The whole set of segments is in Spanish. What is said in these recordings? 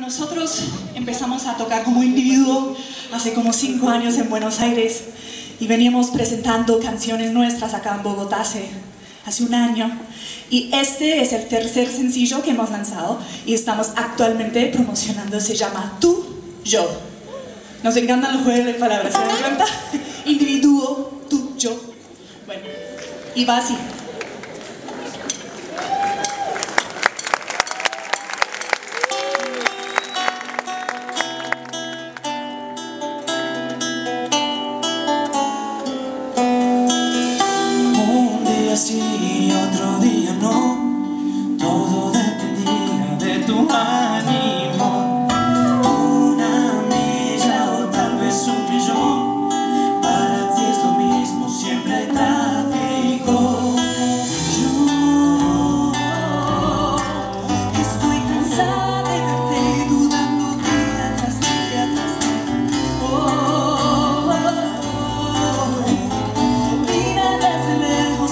Nosotros empezamos a tocar como individuo hace como 5 años en Buenos Aires y veníamos presentando canciones nuestras acá en Bogotá hace un año, y este es el tercer sencillo que hemos lanzado y estamos actualmente promocionando. Se llama Tú, Yo. Nos encantan los juegos de palabras, ¿se dan cuenta? Individuo, tú, yo. Bueno, y va así. Sí, otro día no, todo dependía de tu ánimo. Una milla o tal vez un millón, para ti es lo mismo, siempre hay tráfico. Yo estoy cansada de verte dudando día tras día tras día. Mira desde lejos.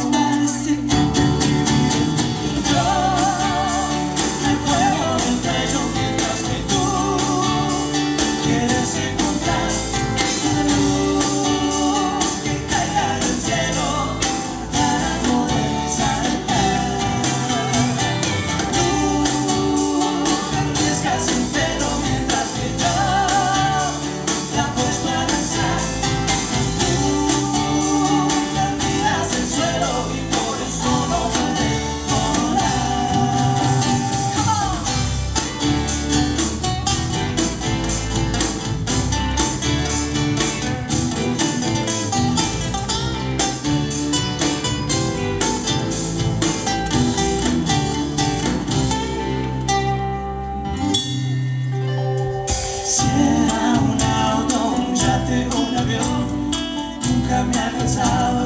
Sea un auto, un yate o un avión, nunca me ha alcanzado